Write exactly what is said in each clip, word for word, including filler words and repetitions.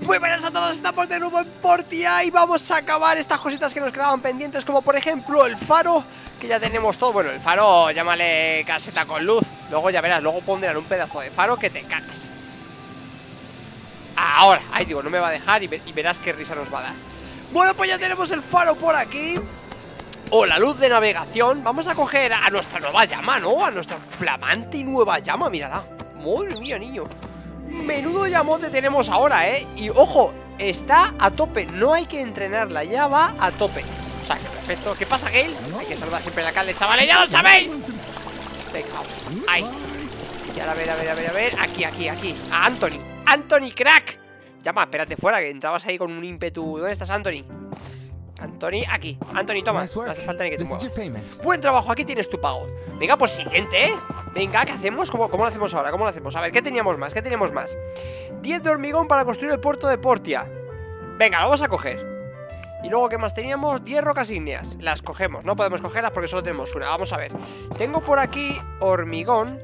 Muy buenas a todos, estamos de nuevo en Portia y vamos a acabar estas cositas que nos quedaban pendientes, como por ejemplo el faro, que ya tenemos todo. Bueno, el faro, llámale caseta con luz. Luego ya verás, luego pondrán un pedazo de faro que te cagas. Ahora, ahí digo, no me va a dejar y, ver, y verás qué risa nos va a dar. Bueno, pues ya tenemos el faro por aquí. O la luz de navegación. Vamos a coger a nuestra nueva llama, ¿no? A nuestra flamante y nueva llama, mírala. Madre mía, niño. Menudo llamote tenemos ahora, ¿eh? Y ojo, está a tope. No hay que entrenarla, ya va a tope. O sea, que perfecto. ¿Qué pasa, Gale? Hay que saludar siempre al alcalde, chavales. ¡Ya lo sabéis! Venga, vamos. Ahí. Y ahora, a ver, a ver, a ver, a ver. Aquí, aquí, aquí. A Anthony. ¡Anthony, crack! Llama, espérate fuera, que entrabas ahí con un ímpetu. ¿Dónde estás, Anthony? Anthony, aquí. Anthony, toma. No hace falta ni que te muevas. Buen trabajo, aquí tienes tu pago. Venga, pues siguiente, ¿eh? Venga, ¿qué hacemos? ¿Cómo, ¿Cómo lo hacemos ahora? ¿Cómo lo hacemos? A ver, ¿qué teníamos más? ¿Qué teníamos más? diez de hormigón para construir el puerto de Portia. Venga, lo vamos a coger. Y luego, ¿qué más teníamos? diez rocas ígneas. Las cogemos, no podemos cogerlas porque solo tenemos una. Vamos a ver. Tengo por aquí hormigón,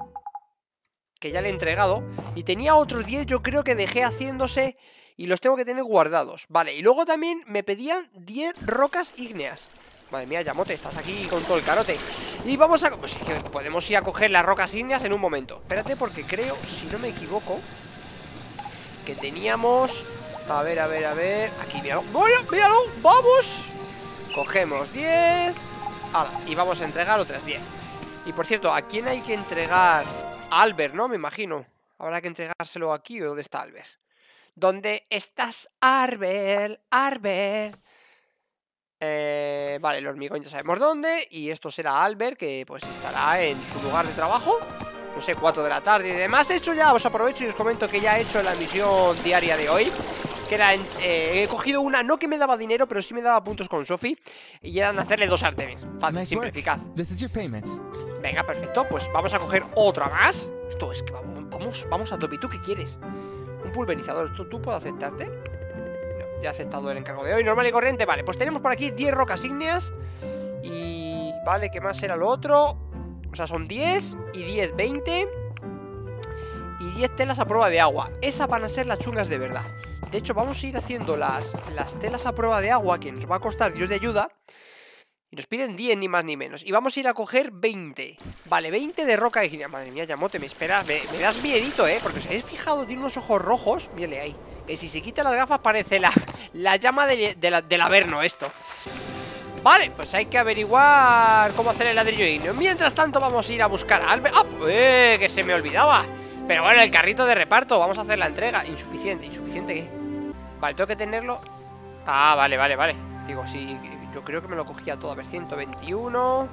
que ya le he entregado. Y tenía otros diez, yo creo que dejé haciéndose, y los tengo que tener guardados. Vale, y luego también me pedían diez rocas ígneas. Madre mía, Yamote, estás aquí con todo el carote. Y vamos a... Pues podemos ir a coger las rocas ígneas en un momento. Espérate, porque creo, si no me equivoco, que teníamos... A ver, a ver, a ver... Aquí, míralo. ¡Bueno, míralo! ¡Vamos! Cogemos diez. ¡Hala! Y vamos a entregar otras diez. Y por cierto, ¿a quién hay que entregar? A Albert, ¿no? Me imagino. Habrá que entregárselo aquí. ¿O dónde está Albert? ¿Dónde estás, Albert? Albert... Eh, vale, el hormigón ya sabemos dónde. Y esto será Albert, que pues estará en su lugar de trabajo. No sé, cuatro de la tarde y demás. Hecho ya, os aprovecho y os comento que ya he hecho la misión diaria de hoy. Que era, eh, he cogido una, no que me daba dinero, pero sí me daba puntos con Sophie. Y eran hacerle dos Artemis. Fácil, simple, eficaz. Venga, perfecto, pues vamos a coger otra más. Esto es que vamos, vamos, vamos a tope. ¿Tú qué quieres? Un pulverizador, ¿esto tú puedo aceptarte? Ya he aceptado el encargo de hoy, normal y corriente. Vale, pues tenemos por aquí diez rocas ígneas. Y... vale, ¿qué más era lo otro? O sea, son diez y diez, veinte. Y diez telas a prueba de agua. Esas van a ser las chungas de verdad. De hecho, vamos a ir haciendo las, las telas a prueba de agua, que nos va a costar Dios de ayuda. Y nos piden diez, ni más ni menos. Y vamos a ir a coger veinte. Vale, veinte de roca ígnea. Madre mía, Yamote, me esperas, me, me das miedito, ¿eh? Porque si habéis fijado, tiene unos ojos rojos. Mírale ahí. Que si se quita las gafas parece la, la llama de, de la, del Averno esto. Vale, pues hay que averiguar cómo hacer el ladrillo ígneo. Mientras tanto vamos a ir a buscar a Albert. ¡Ah! ¡Eh! Que se me olvidaba. Pero bueno, el carrito de reparto. Vamos a hacer la entrega. Insuficiente, ¿insuficiente qué? Vale, tengo que tenerlo. Ah, vale, vale, vale. Digo, sí, yo creo que me lo cogía todo. A ver, ciento veintiuno,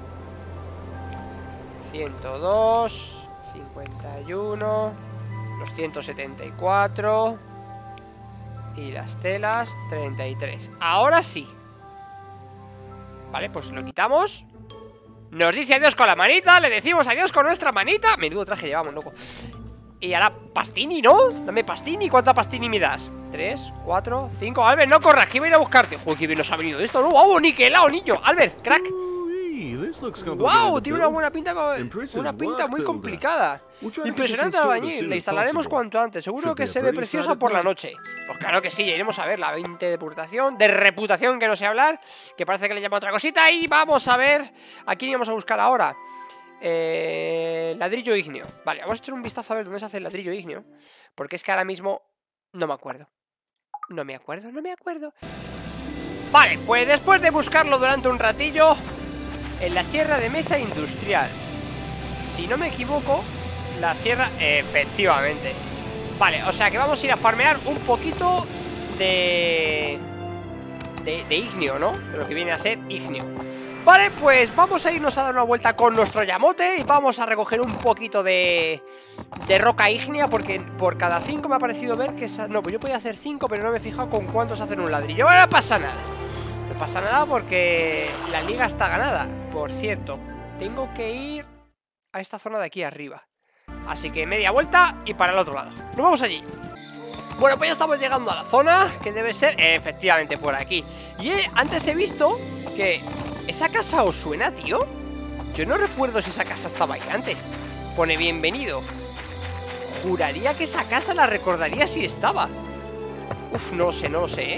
ciento dos, cincuenta y uno, los ciento setenta y cuatro y las telas treinta y tres. Ahora sí. Vale, pues lo quitamos. Nos dice adiós con la manita. Le decimos adiós con nuestra manita. Menudo traje llevamos, loco. Y ahora Pastini, ¿no? Dame Pastini. ¿Cuánta Pastini me das? tres, cuatro, cinco. Albert, no corras, que voy a ir a buscarte. Joder, qué bien nos ha venido esto, ¿no? ¡Vamos, niquelado, niño! Albert, crack. ¡Wow! Tiene una buena pinta, una pinta muy complicada. Impresionante albañil. La instalaremos cuanto antes. Seguro que se ve preciosa por la noche. Pues claro que sí, iremos a ver la veinte de reputación, de reputación que no sé hablar, que parece que le llama otra cosita. Y vamos a ver a quién íbamos a buscar ahora. Eh, ladrillo ígneo. Vale, vamos a echar un vistazo a ver dónde se hace el ladrillo ígneo, porque es que ahora mismo no me acuerdo. No me acuerdo, no me acuerdo. Vale, pues después de buscarlo durante un ratillo, en la Sierra de Mesa Industrial, si no me equivoco, la sierra... Efectivamente. Vale, o sea que vamos a ir a farmear un poquito de... De, de ígneo, ¿no? De lo que viene a ser ígneo. Vale, pues vamos a irnos a dar una vuelta con nuestro Yamote y vamos a recoger un poquito de... De roca ígnea, porque por cada cinco me ha parecido ver que... Esa... No, pues yo podía hacer cinco, pero no me he fijado con cuántos hacen un ladrillo. Bueno, no pasa nada. No pasa nada porque la liga está ganada. Por cierto, tengo que ir a esta zona de aquí arriba. Así que media vuelta y para el otro lado. Nos vamos allí. Bueno, pues ya estamos llegando a la zona, que debe ser efectivamente por aquí. Y eh, antes he visto que... ¿Esa casa os suena, tío? Yo no recuerdo si esa casa estaba ahí antes. Pone bienvenido. Juraría que esa casa la recordaría si estaba. Uf, no lo sé, no lo sé, ¿eh?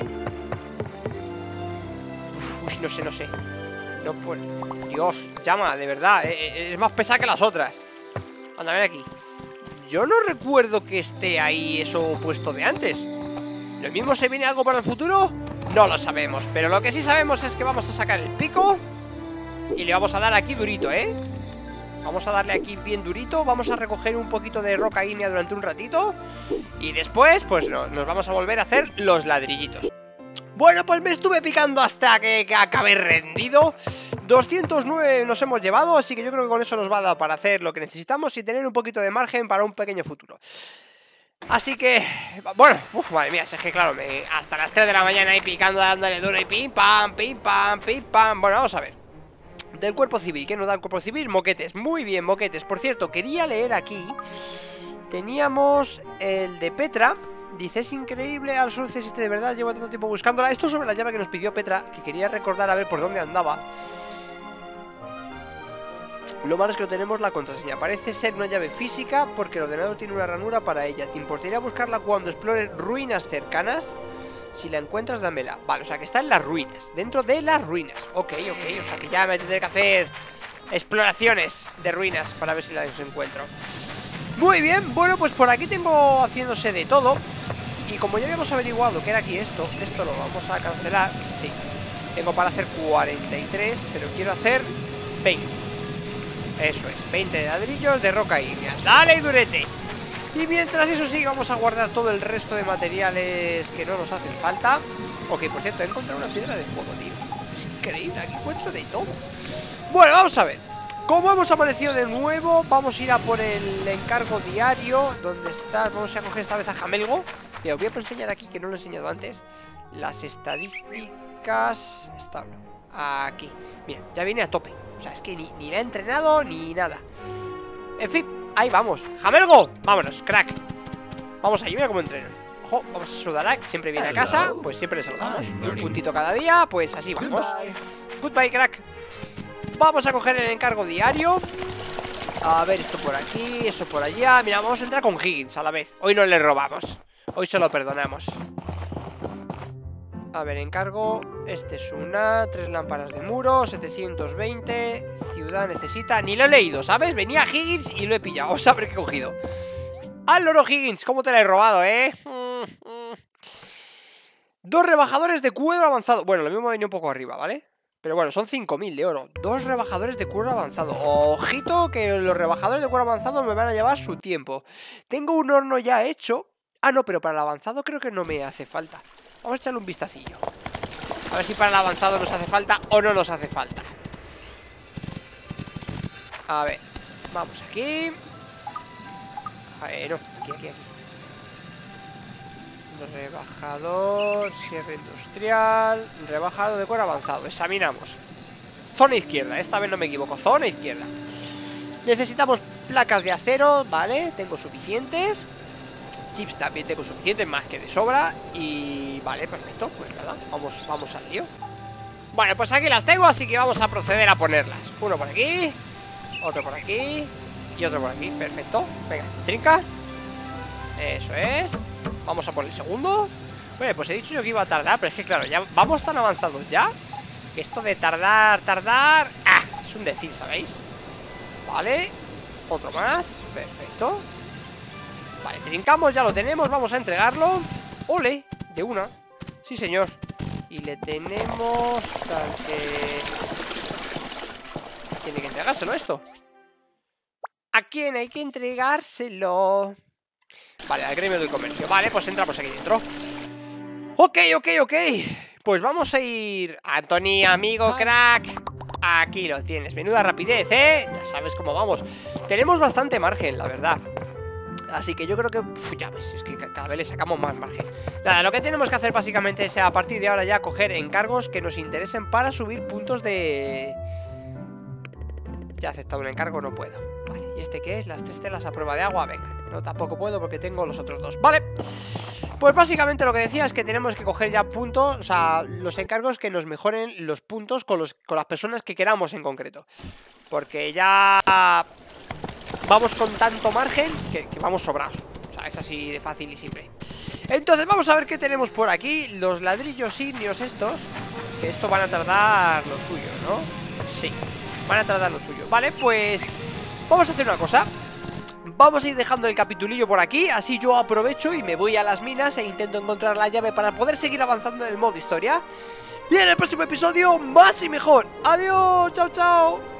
Uf, uy, no sé, no sé. No puedo... Dios, llama, de verdad, eh, es más pesada que las otras. Anda, ven aquí. Yo no recuerdo que esté ahí eso puesto de antes. ¿Lo mismo se viene algo para el futuro? No lo sabemos, pero lo que sí sabemos es que vamos a sacar el pico y le vamos a dar aquí durito, ¿eh? Vamos a darle aquí bien durito. Vamos a recoger un poquito de roca ígnea durante un ratito. Y después, pues no, nos vamos a volver a hacer los ladrillitos. Bueno, pues me estuve picando hasta que, que acabé rendido. doscientos nueve nos hemos llevado, así que yo creo que con eso nos va a dar para hacer lo que necesitamos y tener un poquito de margen para un pequeño futuro. Así que, bueno, uf, madre mía, es que claro, me, hasta las tres de la mañana ahí picando, dándole duro y pim, pam, pim, pam, pim, pam. Bueno, vamos a ver. Del cuerpo civil, ¿qué nos da el cuerpo civil? Moquetes, muy bien, moquetes. Por cierto, quería leer aquí. Teníamos el de Petra. Dice, es increíble, al sur existe de verdad, llevo tanto tiempo buscándola. Esto sobre la llave que nos pidió Petra, que quería recordar a ver por dónde andaba. Lo malo es que no tenemos la contraseña. Parece ser una llave física porque el ordenador tiene una ranura para ella. ¿Te importaría buscarla cuando explores ruinas cercanas? Si la encuentras, dámela. Vale, o sea que está en las ruinas, dentro de las ruinas. Ok, ok, o sea que ya me tendré que hacer exploraciones de ruinas para ver si las encuentro. Muy bien, bueno, pues por aquí tengo haciéndose de todo. Y como ya habíamos averiguado que era aquí esto, esto lo vamos a cancelar. Sí, tengo para hacer cuarenta y tres, pero quiero hacer veinte. Eso es, veinte ladrillos de roca ígnea. ¡Dale, durete! Y mientras eso sigue, vamos a guardar todo el resto de materiales que no nos hacen falta. Ok, por cierto, he encontrado una piedra de fuego, tío. Es increíble, aquí encuentro de todo. Bueno, vamos a ver. Como hemos aparecido de nuevo, vamos a ir a por el encargo diario. ¿Dónde está? Vamos a coger esta vez a Jamelgo. Y os voy a enseñar aquí, que no lo he enseñado antes. Las estadísticas... Está aquí. Mira, ya viene a tope. O sea, es que ni, ni la he entrenado ni nada. En fin, ahí vamos. ¡Jamelgo! Vámonos, crack. Vamos allí, mira cómo entrenan. Ojo, vamos a saludar a... Siempre viene a casa, pues siempre le saludamos. Un puntito cada día, pues así vamos. Goodbye, crack. Vamos a coger el encargo diario. A ver, esto por aquí, eso por allá. Mira, vamos a entrar con Higgins a la vez. Hoy no le robamos, hoy se lo perdonamos. A ver, encargo. Este es una, tres lámparas de muro, setecientos veinte. Ciudad necesita, ni lo he leído, ¿sabes? Venía Higgins y lo he pillado, o sea, habré que he cogido. ¡Al loro Higgins! ¿Cómo te la he robado, eh? Mm, mm. Dos rebajadores de cuero avanzado. Bueno, lo mismo me ha venido un poco arriba, ¿vale? Pero bueno, son cinco mil de oro. Dos rebajadores de cuero avanzado. Ojito que los rebajadores de cuero avanzado me van a llevar su tiempo. Tengo un horno ya hecho. Ah, no, pero para el avanzado creo que no me hace falta. Vamos a echarle un vistacillo. A ver si para el avanzado nos hace falta o no nos hace falta. A ver, vamos aquí. A ver, no, aquí, aquí, aquí. Rebajador, cierre industrial, rebajador de cuero avanzado. Examinamos. Zona izquierda, esta vez no me equivoco. Zona izquierda. Necesitamos placas de acero, ¿vale? Tengo suficientes. Chips también tengo suficientes, más que de sobra. Y vale, perfecto, pues nada, vamos, vamos al lío. Bueno, pues aquí las tengo, así que vamos a proceder a ponerlas. Uno por aquí, otro por aquí y otro por aquí, perfecto. Venga, trinca. Eso es. Vamos a por el segundo. Bueno, pues he dicho yo que iba a tardar, pero es que claro, ya vamos tan avanzados ya que esto de tardar, tardar, ¡ah! Es un decir, ¿sabéis? Vale, otro más, perfecto. Vale, trincamos, ya lo tenemos, vamos a entregarlo. ¡Ole! De una. Sí, señor. Y le tenemos tal que... Tiene que entregárselo esto. ¿A quién hay que entregárselo? Vale, al gremio del comercio. Vale, pues entramos aquí dentro. Ok, ok, ok. Pues vamos a ir... Anthony, amigo, crack. Aquí lo tienes. Menuda rapidez, ¿eh? Ya sabes cómo vamos. Tenemos bastante margen, la verdad. Así que yo creo que... Uf, ya ves, es que cada vez le sacamos más margen. Nada, lo que tenemos que hacer básicamente es a partir de ahora ya coger encargos que nos interesen para subir puntos de... Ya he aceptado un encargo, no puedo. Vale, ¿y este qué es? Las tres telas a prueba de agua. Venga, no, tampoco puedo porque tengo los otros dos. Vale. Pues básicamente lo que decía es que tenemos que coger ya puntos, o sea, los encargos que nos mejoren los puntos con, los, con las personas que queramos en concreto. Porque ya... Vamos con tanto margen que, que vamos sobrados. O sea, es así de fácil y simple. Entonces vamos a ver qué tenemos por aquí. Los ladrillos indios estos, que esto van a tardar lo suyo, ¿no? Sí, van a tardar lo suyo. Vale, pues vamos a hacer una cosa. Vamos a ir dejando el capitulillo por aquí. Así yo aprovecho y me voy a las minas e intento encontrar la llave para poder seguir avanzando en el modo historia. Y en el próximo episodio, más y mejor. Adiós, chao, chao.